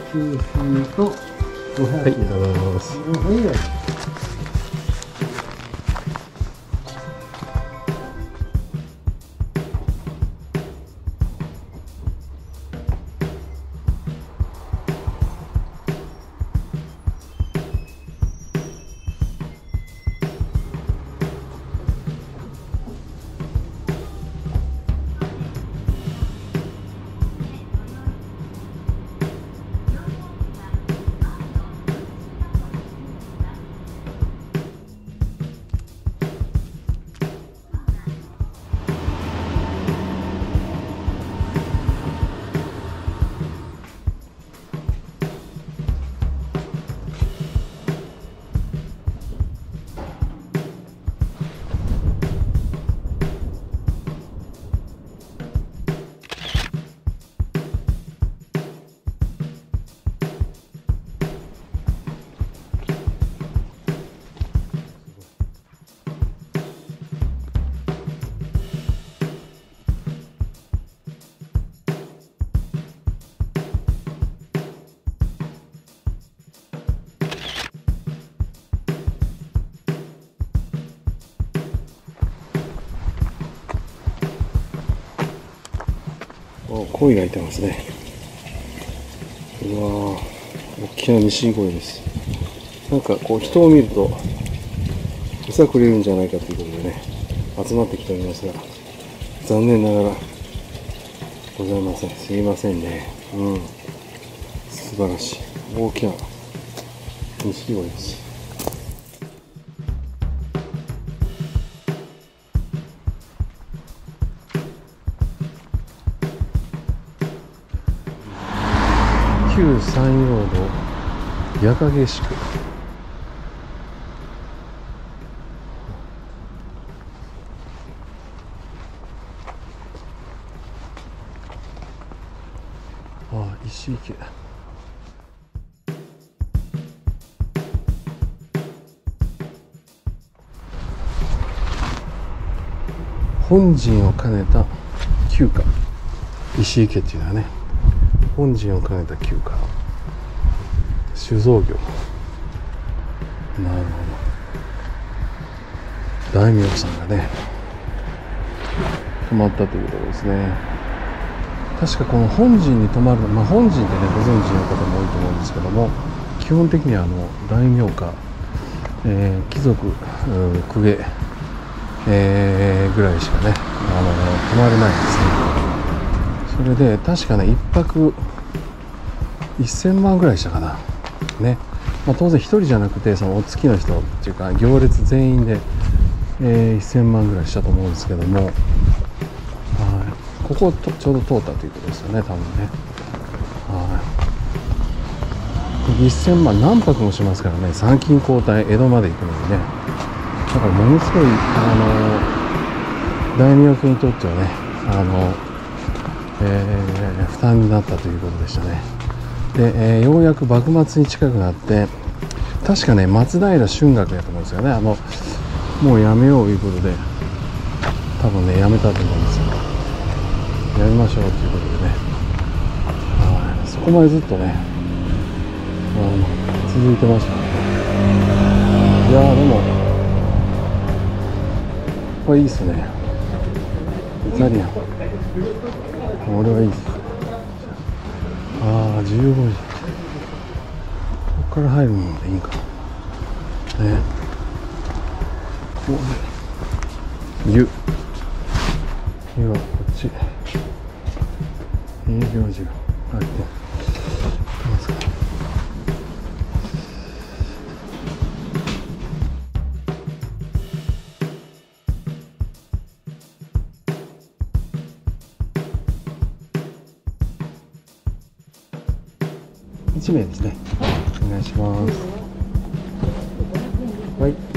900と500。はい、ありがとうございます。はい。鯉がいてますね。うわー、大きなニシン鯉です。なんかこう人を見ると餌くれるんじゃないかということでね、集まってきておりますが、残念ながらございません。すいませんね。素晴らしい大きなニシキゴイです。旧山陽道矢掛宿。石池。本陣を兼ねた旧家、石井家っていうのはね、本陣を兼ねた旧家、酒造業。なるほど。大名さんがね泊まったということですね。確かこの本陣に泊まる、本陣ってねご存知の方も多いと思うんですけども、基本的には大名か、貴族、公家、ぐらいしかね泊まれないんですね。それで確かね1泊1000万ぐらいしたかなね。当然一人じゃなくてそのお付きの人っていうか行列全員で、1000万ぐらいしたと思うんですけども、ここをちょうど通ったということですよね、多分ね。1000万何泊もしますからね、参勤交代江戸まで行くのにね。だからものすごい大名家にとってはね負担になったということでしたね。で、ようやく幕末に近くなって、確かね松平春嶽やと思うんですよね。もうやめようということで多分ねやめたと思うんですよ。やめましょうということでね、そこまでずっとね続いてましたね。いやでもこれいいっすね。イタリアン俺はいいっす。15時、ここから入るのでいいんかね。湯はこっち、営業時が入ってますか。1名ですね。お願いします。はい。